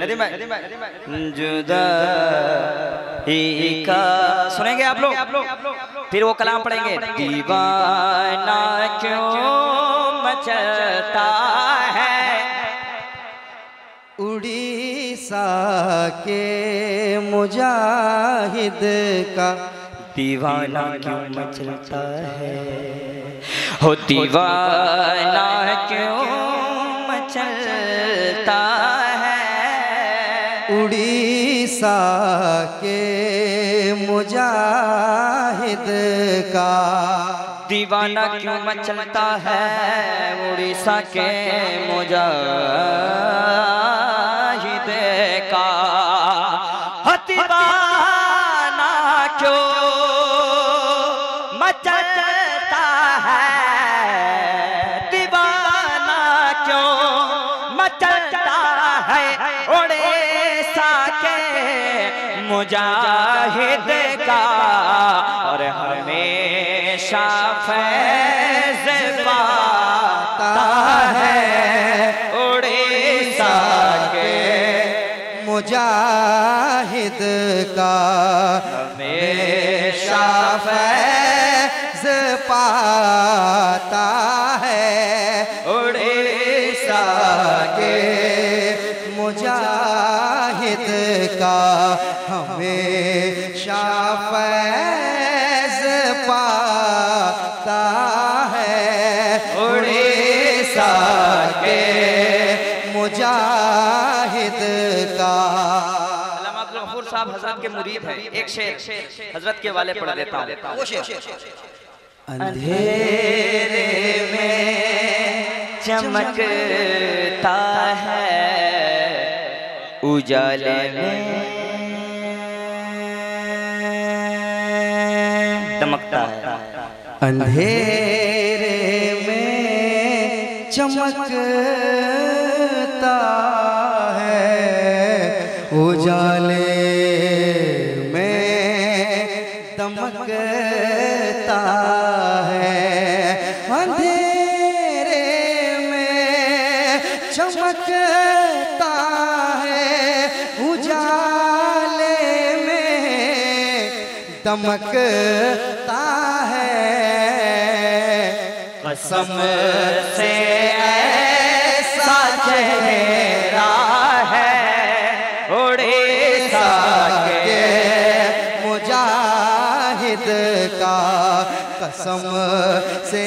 जुदा ही का सुनेंगे आप लोग, फिर वो कलाम पढ़ेंगे। दीवाना क्यों मचलता है उड़ीसा के मुजाहिद का, दीवाना क्यों मचलता है, हो दीवाना क्यों मचलता है उड़ीसा के मुजाहिद का, दीवाना क्यों मचलता है उड़ीसा के मुजाहिद का, हो दीवाना क्यों मचलता है, दीवाना क्यों मचलता है उड़ीसा के मुजाहिद का, और हमेशा फैज़ पाता है उड़ीसा के मुजाहिद का, हमेशा फैज़ पाता है उड़ीसा के मुजाहिद का, हमेशा फैज़ पाता है उड़ीसा के मुजाहिद का। अल्लामा अब्दुल गफूर साहब हजरत के मुरीद हैं, एक शेर हजरत के वाले पढ़ देता हूँ। अंधेरे में चमकता है उजाले में दमकता है, अंधेरे में चमकता है उजाले में दमकता है, अंधेरे में चमकता है उजाले में दमकता है, कसम से ऐसा चेहरा है उड़ीसा के मुजाहिद का, कसम से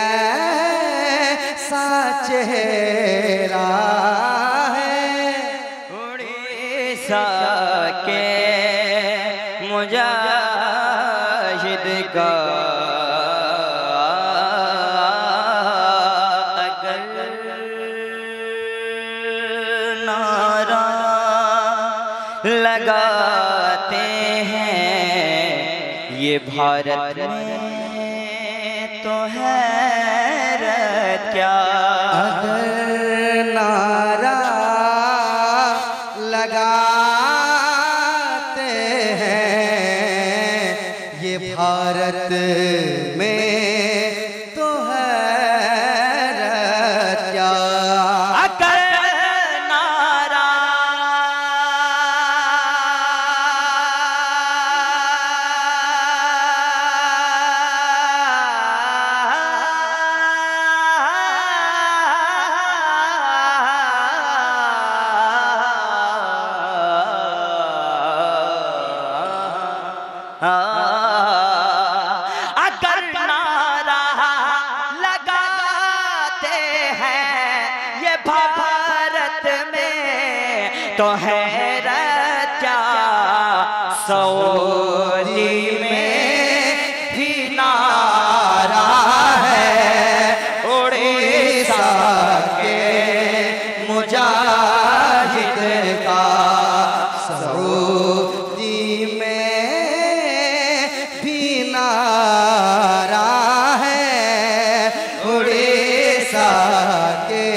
ऐसा चेहरा है उड़ीसा के मुजाहिद का, अगर नारा लगाते हैं ये भारत में तो हैरत क्या, अगर नारा लगाते हैं ये भारत में तो हैरत क्या, अगर नारा अगर नारा लगाते हैं ये भारत में तो हैरत क्या, सऊदी में भी नारा है उड़ीसा के मुजाहिद का, सऊदी में भी नारा है उड़ीसा के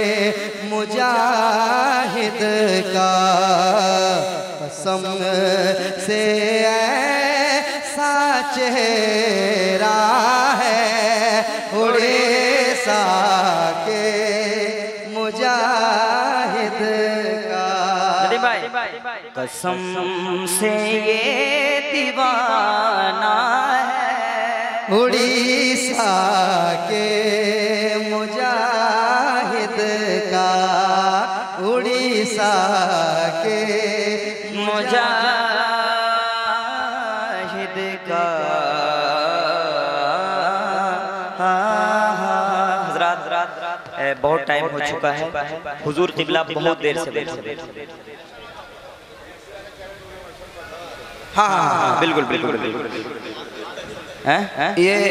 मुजाहिद का, कसम से ऐसा चेहरा है उड़ीसा के मुजाहिद का। कसम से ये दीवाना है, उड़ीसा के मुजाहिद का, उड़ीसा के मुजाहिद का। हजरात बहुत टाइम हो चुका है, हुजूर क़िबला बहुत देर से बैठे। हाँ, बिल्कुल बिल्कुल बिल्कुल। ये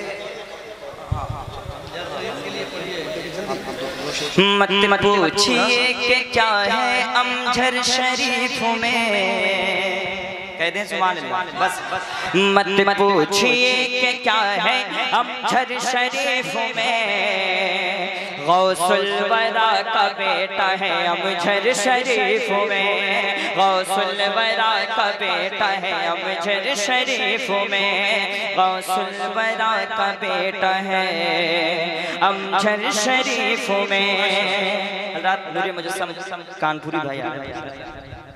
मत पूछिए कि क्या है अमजर शरीफ में, कह दें सुभान अल्लाह बस। मत पूछिए कि क्या है अमजर शरीफ में, गौसुल वरा का बेटा है अमजर शरीफ में, गौसुल वरा का बेटा है अमजर शरीफ में, गौसुल वरा का बेटा है अमजर शरीफ में। रात नूरी मुजस्सम कानपुरी भाई आ रहे हैं।